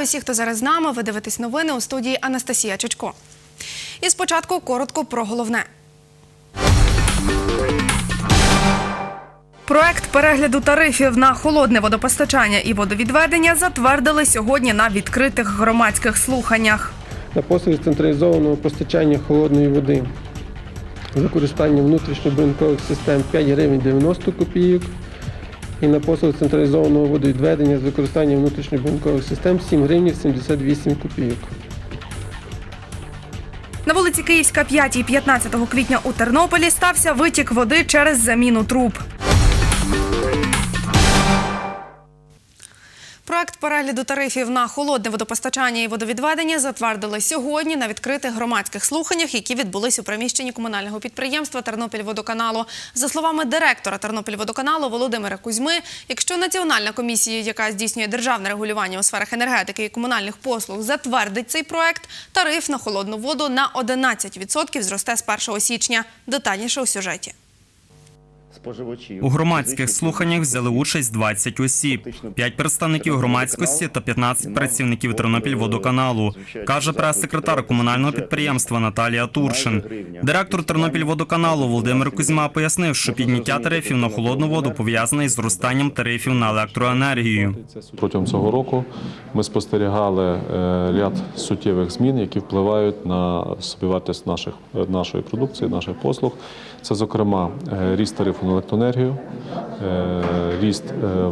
Вітаю всіх, хто зараз з нами. Ви дивитесь новини, у студії Анастасія Чучко. І спочатку коротко про головне. Проект перегляду тарифів на холодне водопостачання і водовідведення затвердили сьогодні на відкритих громадських слуханнях. На послуги централізованого постачання холодної води з використанням внутрішньобудинкових систем 5 гривень 90 копійок і на послуги централізованого водовідведення з використанням внутрішньобудинкових систем 7 гривень 78 копійок. На вулиці Київська, 5 і 15 квітня у Тернополі стався витік води через заміну труб. Проект перегляду тарифів на холодне водопостачання і водовідведення затвердили сьогодні на відкритих громадських слуханнях, які відбулись у приміщенні комунального підприємства «Тернопільводоканалу». За словами директора «Тернопільводоканалу» Володимира Кузьми, якщо Національна комісія, яка здійснює державне регулювання у сферах енергетики і комунальних послуг, затвердить цей проект, тариф на холодну воду на 11% зросте з 1 січня. Детальніше у сюжеті. У громадських слуханнях взяли участь 20 осіб, 5 представників громадськості та 15 працівників Тернопільводоканалу, каже прес-секретар комунального підприємства Наталія Турчин. Директор Тернопільводоканалу Володимир Кузьма пояснив, що підняття тарифів на холодну воду пов'язане із зростанням тарифів на електроенергію. Протягом цього року ми спостерігали ряд суттєвих змін, які впливають на собівартість нашої продукції, наших послуг. Це, зокрема, ріст тарифу на електроенергію, ріст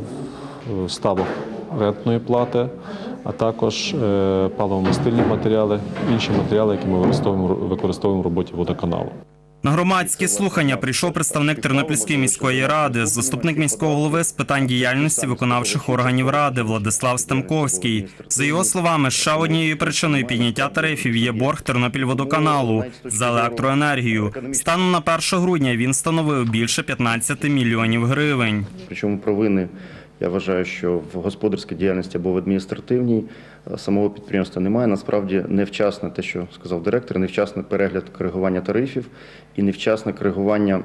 ставок рентної плати, а також паливно-мастильні матеріали, інші матеріали, які ми використовуємо в роботі водоканалу. На громадські слухання прийшов представник Тернопільської міської ради, заступник міського голови з питань діяльності виконавчих органів ради Владислав Стемковський. За його словами, ще однією причиною підняття тарифів є борг Тернопільводоканалу за електроенергію. Станом на 1 грудня він становив більше 15 мільйонів гривень. Причому провини, я вважаю, що в господарській діяльності або в адміністративній самого підприємства немає. Насправді невчасне, те, що сказав директор, невчасний перегляд коригування тарифів і невчасне коригування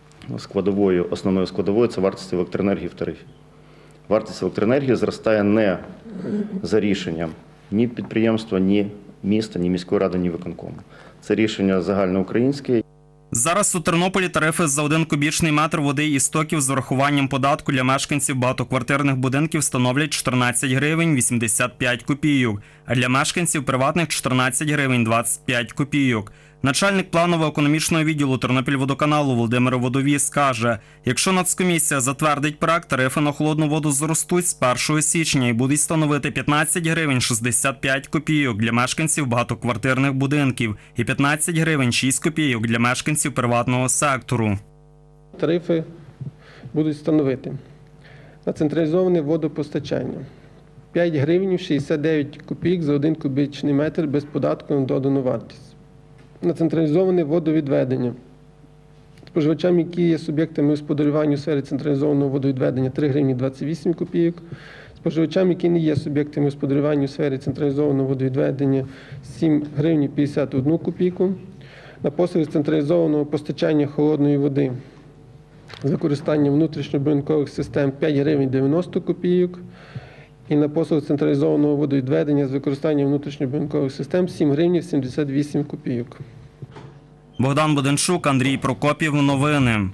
основної складової – це вартість електроенергії в тарифі. Вартість електроенергії зростає не за рішенням ні підприємства, ні міста, ні міської ради, ні виконкому. Це рішення загальноукраїнське. Зараз у Тернополі тарифи за 1 кубічний метр води із стоків з урахуванням податку для мешканців багатоквартирних будинків становлять 14 гривень 85 копійок, а для мешканців приватних – 14 гривень 25 копійок. Начальник планово-економічного відділу Тернопільводоканалу Володимир Водовіз каже, якщо Нацкомісія затвердить проект, тарифи на холодну воду зростуть з 1 січня і будуть становити 15 гривень 65 копійок для мешканців багатоквартирних будинків і 15 гривень 6 копійок для мешканців приватного сектору. Тарифи будуть становити на централізоване водопостачання 5 гривень 69 копійок за 1 кубічний метр без податку на додану вартість. На централізоване водовідведення споживачам, які є суб'єктами господарювання у сфері централізованого водовідведення, 3 гривні 28 копійок. Споживачам, які не є суб'єктами господарювання у сфері централізованого водовідведення, 7 гривень 51 копійку. На послуги централізованого постачання холодної води з використанням внутрішньобудинкових систем 5 гривень 90 копійок. І на послуги централізованого водовідведення з використанням внутрішньобудинкових систем 7 гривень 78 копійок. Богдан Буденчук, Андрій Прокопів. Новини.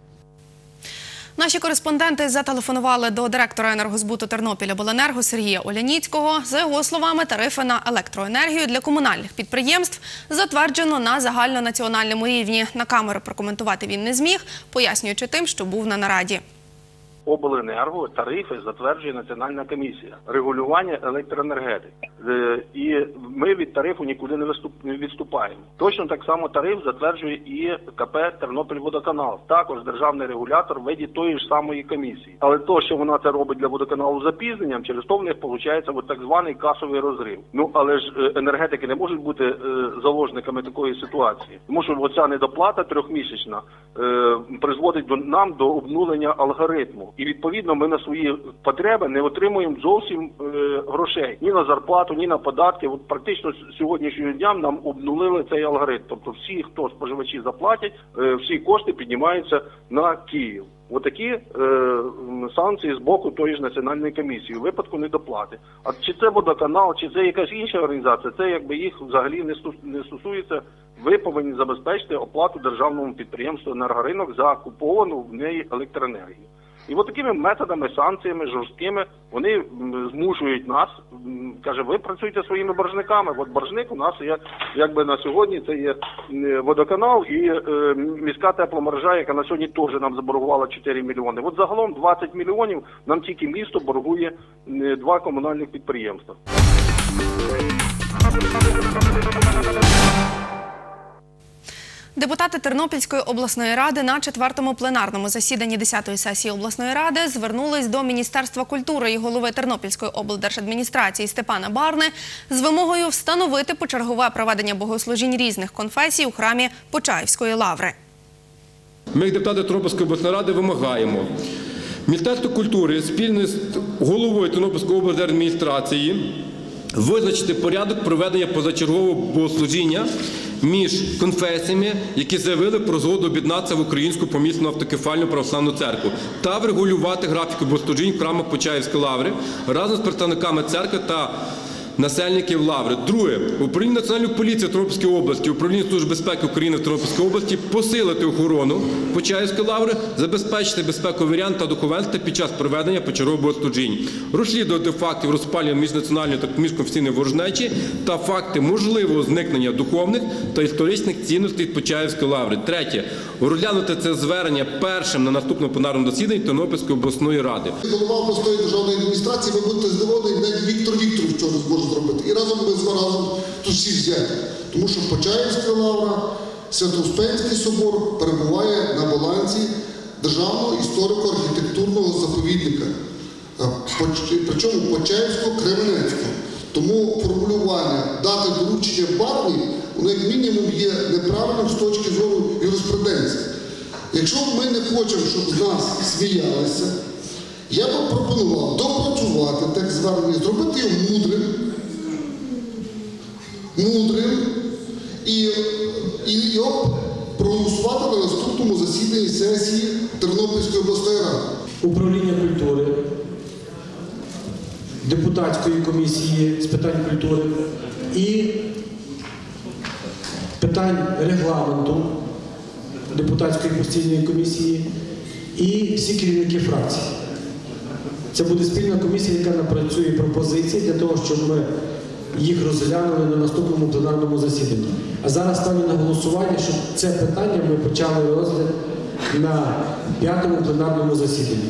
Наші кореспонденти зателефонували до директора енергозбуту Тернопільобленерго Сергія Оляніцького. За його словами, тарифи на електроенергію для комунальних підприємств затверджено на загальнонаціональному рівні. На камеру прокоментувати він не зміг, пояснюючи тим, що був на нараді. Обленерго тарифи затверджує Національна комісія регулювання електроенергетики. І ми від тарифу нікуди не відступаємо. Точно так само тариф затверджує і КП «Тернопільводоканал». Також державний регулятор в виді тої ж самої комісії. Але то, що вона це робить для водоканалу з запізненням, через то в них виходить так званий касовий розрив. Але ж енергетики не можуть бути заложниками такої ситуації. Тому що оця недоплата трьохмісячна призводить нам до обнулення алгоритму. І, відповідно, ми на свої потреби не отримуємо зовсім грошей. Ні на зарплату, ні на податки. От практично з сьогоднішнього дня нам обнулили цей алгоритм. Тобто всі, хто споживачі заплатять, всі кошти піднімаються на Київ. отакі санкції з боку тої ж національної комісії у випадку недоплати. А чи це водоканал, чи це якась інша організація, це якби їх взагалі не стосується. Ви повинні забезпечити оплату державному підприємству «Енергоринок» за куповану в неї електроенергію. І от такими методами, санкціями жорсткими, вони змушують нас, каже, ви працюєте своїми боржниками. От боржник у нас є, якби на сьогодні, це є водоканал і міська тепломережа, яка на сьогодні теж нам заборгувала 4 мільйони. От загалом 20 мільйонів нам тільки місто боргує 2 комунальних підприємства. Депутати Тернопільської обласної ради на 4-му пленарному засіданні 10-ї сесії обласної ради звернулись до Міністерства культури і голови Тернопільської облдержадміністрації Степана Барни з вимогою встановити почергове проведення богослужінь різних конфесій у храмі Почаївської лаври. Ми, як депутати Тернопільської обласної ради, вимагаємо Міністерство культури спільно з головою Тернопільської облдержадміністрації визначити порядок проведення позачергового богослужіння між конфесіями, які заявили про згоду об'єднатися в Українську помісну автокефальну православну церкву, та врегулювати графіки богослужінь в храмах Почаївської лаври разом з представниками церкви та насельників лаври. Друге. Управління Національної поліції в Тернопільській області, Управління Служби безпеки України в Тернопільській області посилити охорону Почаївської лаври, забезпечити безпеку вірян та духовенства під час проведення почергових богослужінь, розслідувати факти розпалювання міжнаціональної та міжконфесійної ворожнечі та факти можливого зникнення духовних та історичних цінностей Почаївської лаври. Третє. Розглянути це звернення першим на наступному пленарному засіданні Тернопільської обласної ради. Голова обласної державної адміністрації, ви будете здивовані, навіть Віктор Вікторович цього зможе зробити. І разом ми разом тут всі взяти. Тому що Почаївська лавра, Свято-Успенський собор перебуває на балансі Державного історико-архітектурного заповідника. Причому Почаївсько-Кременецького. Тому формулювання дати доручення Барні, воно як мінімум є неправильним з точки зору юриспруденції. Якщо ми не хочемо, щоб з нас сміялися, я би пропонував допрацювати так звернення, зробити його мудрим і його проголосувати на наступному засіданні сесії Тернопільської обласної ради. Управління культури, депутатської комісії з питань культури і питань регламенту депутатської постійної комісії і всі керівники фракцій. Це буде спільна комісія, яка напрацює пропозиції для того, щоб ми їх розглянули на наступному пленарному засіданні. А зараз ставлю на голосування, щоб це питання ми почали розгляд на 5-му пленарному засіданні.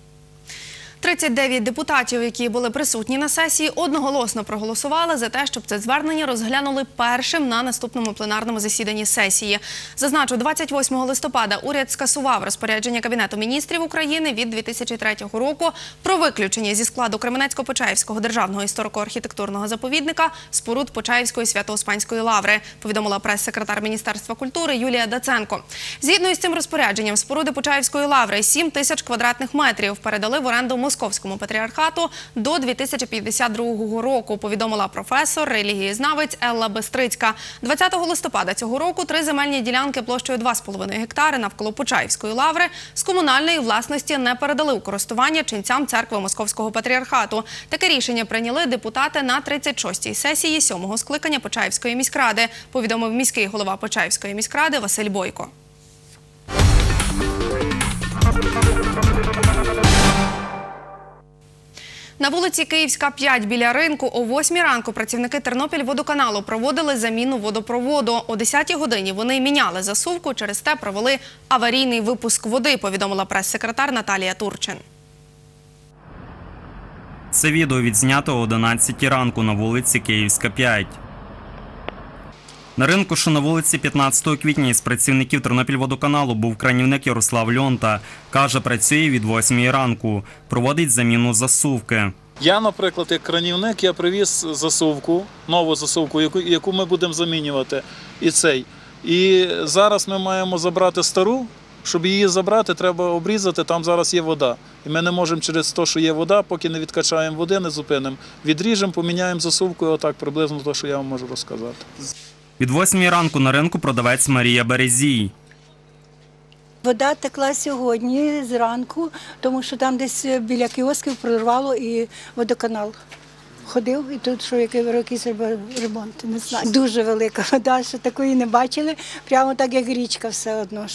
39 депутатів, які були присутні на сесії, одноголосно проголосували за те, щоб це звернення розглянули першим на наступному пленарному засіданні сесії. Зазначу, 28 листопада уряд скасував розпорядження Кабінету міністрів України від 2003 року про виключення зі складу Кременецько-Почаївського державного історико-архітектурного заповідника споруд Почаївської Свято-Успенської лаври, повідомила прес-секретар Міністерства культури Юлія Даценко. Згідно із цим розпорядженням, споруди Почаївської лаври 7 тисяч квадратних метрів передали в оренду Московському патріархату до 2052 року, повідомила професор, релігієзнавець Елла Бестрицька. 20 листопада цього року 3 земельні ділянки площею 2,5 гектари навколо Почаївської лаври з комунальної власності не передали у користування ченцям церкви Московського патріархату. Таке рішення прийняли депутати на 36-й сесії 7-го скликання Почаївської міськради, повідомив міський голова Почаївської міськради Василь Бойко. На вулиці Київська, 5 біля ринку о 8 ранку працівники Тернопільводоканалу проводили заміну водопроводу. О 10 годині вони міняли засувку, через те провели аварійний випуск води, повідомила прес-секретар Наталія Турчин. Це відео відзнято о 11 ранку на вулиці Київська, 5. На ринку, що на вулиці 15 квітня, із працівників Тернопільводоканалу був кранівник Ярослав Льонта. Каже, працює від 8 ранку. Проводить заміну засувки. Я, наприклад, як кранівник, я привіз засувку, нову засувку, яку ми будемо замінювати. І зараз ми маємо забрати стару. Щоб її забрати, треба обрізати, там зараз є вода. І ми не можемо через те, що є вода, поки не відкачаємо води, не зупинимо. Відріжемо, поміняємо засувку, і отак приблизно те, що я вам можу розказати. Від 8 ранку на ринку продавець Марія Березій. Вода текла сьогодні зранку, тому що там десь біля кіосків прорвало і водоканал ходив, і тут що якийсь ремонт, не знаю. Дуже велика вода, що такої не бачили, прямо так як річка все одно.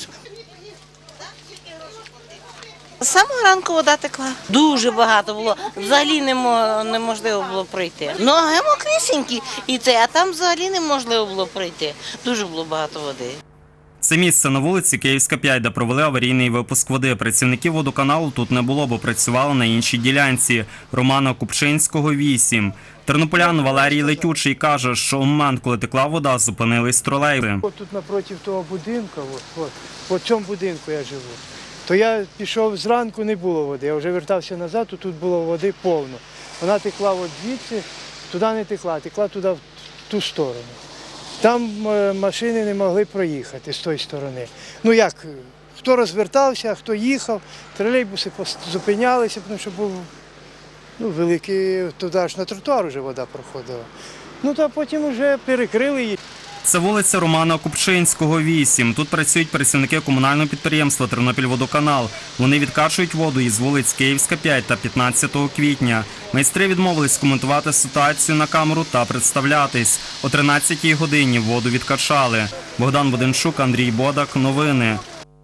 З самого ранку вода текла. Дуже багато було. Взагалі неможливо було пройти. Ноги мокрісінькі, а там взагалі неможливо було пройти. Дуже було багато води. Це місце на вулиці Київська, 5, де провели аварійний випуск води. Працівників водоканалу тут не було, бо працювали на іншій ділянці – Романа Купчинського, 8. Тернополян Валерій Летючий каже, що у момент, коли текла вода, зупинились тролейби. Тут напроти того будинку, в цьому будинку я живу, то я пішов зранку, не було води. Я вже вертався назад, то тут було води повно. Вона текла от звідси, туди не текла, текла туди в ту сторону. Там машини не могли проїхати з тої сторони. Ну як, хто розвертався, хто їхав, тролейбуси зупинялися, тому що був великий, туди аж на тротуар вже вода проходила. Та потім вже перекрили її. Це вулиця Романа Купчинського, 8. Тут працюють працівники комунального підприємства «Тернопільводоканал». Вони відкачують воду із вулиць Київська, 5 та 15 квітня. Майстри відмовились коментувати ситуацію на камеру та представлятись. О 13-й годині воду відкачали. Богдан Буденчук, Андрій Бодак. Новини.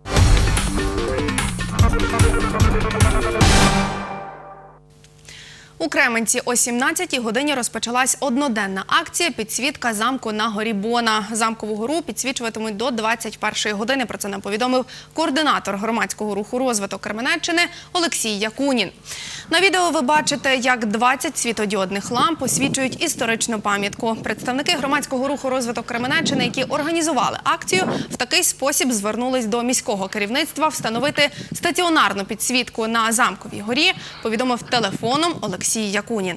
У Кременці о 17-й годині розпочалась одноденна акція «Підсвітка замку на горі Бона». Замкову гору підсвічуватимуть до 21-ї години. Про це нам повідомив координатор громадського руху «Розвиток Кременеччини» Олексій Якунін. На відео ви бачите, як 20 світодіодних ламп освітлюють історичну пам'ятку. Представники громадського руху «Розвиток Кременеччини», які організували акцію, в такий спосіб звернулись до міського керівництва встановити стаціонарну підсвітку на Замковій горі, повідомив телефоном Олексій Якунін.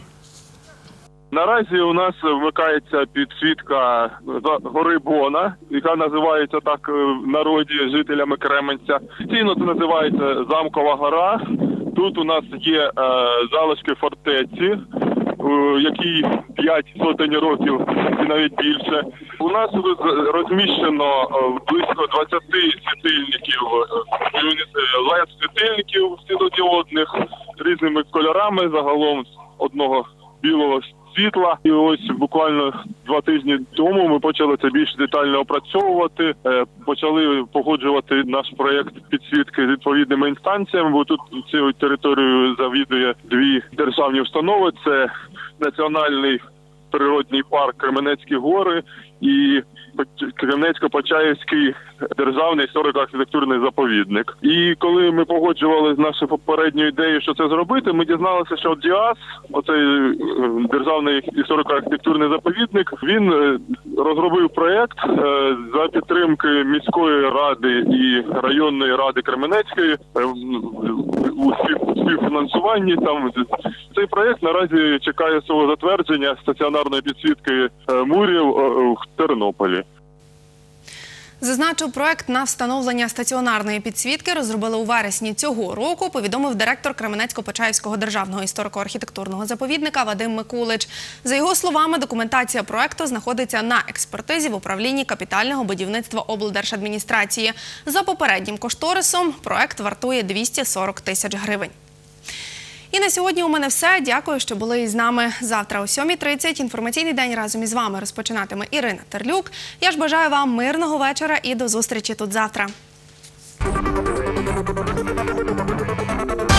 Наразі у нас вмикається підсвітка гори Бона, яка називається так в народі жителями Кременця. Офіційно це називається Замкова гора. Тут у нас є залишки фортеці, якій 5 сотень років і навіть більше. У нас розміщено близько 20 світильників, LED-світильників світлодіодних різними кольорами, загалом одного білого світла. І ось буквально 2 тижні тому ми почали це більш детально опрацьовувати, почали погоджувати наш проєкт підсвітки з відповідними інстанціями, бо тут цією територією завідує 2 державні установи. Це Національний природний парк Кременецькі гори і Кременецько-Почаївський державний історико-архітектурний заповідник. І коли ми погоджували з нашою попередньою ідеєю, що це зробити, ми дізналися, що ДІАС, оцей державний історико-архітектурний заповідник, він розробив проєкт за підтримки міської ради і районної ради Кременецької у співфінансуванні. Там цей проєкт наразі чекає свого затвердження стаціонарної підсвітки мурів в Тернополі. Зазначу, проект на встановлення стаціонарної підсвітки розробили у вересні цього року, повідомив директор Кременецько-Почаївського державного історико-архітектурного заповідника Вадим Микулич. За його словами, документація проекту знаходиться на експертизі в управлінні капітального будівництва облдержадміністрації. За попереднім кошторисом проект вартує 240 тисяч гривень. І на сьогодні у мене все. Дякую, що були із нами. Завтра о 7:30 інформаційний день разом із вами розпочинатиме Ірина Терлюк. Я ж бажаю вам мирного вечора і до зустрічі тут завтра.